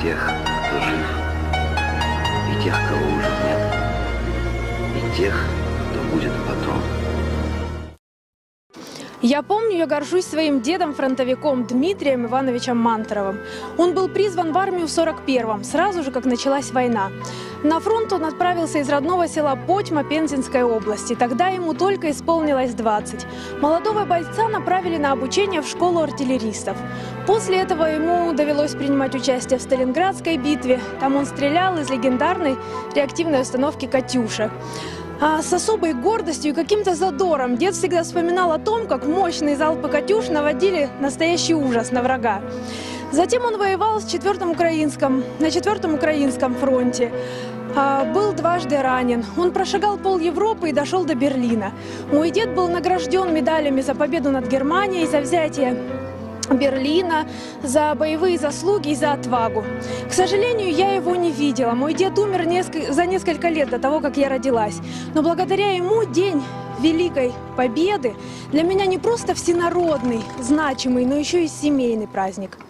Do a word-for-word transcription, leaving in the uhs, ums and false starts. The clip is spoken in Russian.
тех, кто жив, и тех, кого уже нет, и тех, кто будет потом. Я помню, я горжусь своим дедом-фронтовиком Дмитрием Ивановичем Мантуровым. Он был призван в армию в сорок первом, сразу же, как началась война. На фронт он отправился из родного села Потьма Пензенской области. Тогда ему только исполнилось двадцать. Молодого бойца направили на обучение в школу артиллеристов. После этого ему довелось принимать участие в Сталинградской битве. Там он стрелял из легендарной реактивной установки «Катюша». А с особой гордостью и каким-то задором дед всегда вспоминал о том, как мощные залпы «Катюш» наводили настоящий ужас на врага. Затем он воевал в четвёртом украинском, на четвёртом украинском фронте. А, был дважды ранен. Он прошагал пол Европы и дошел до Берлина. Мой дед был награжден медалями за победу над Германией, за взятие Берлина, за боевые заслуги и за отвагу. К сожалению, я его не видела. Мой дед умер несколько, за несколько лет до того, как я родилась. Но благодаря ему День Великой Победы для меня не просто всенародный, значимый, но еще и семейный праздник.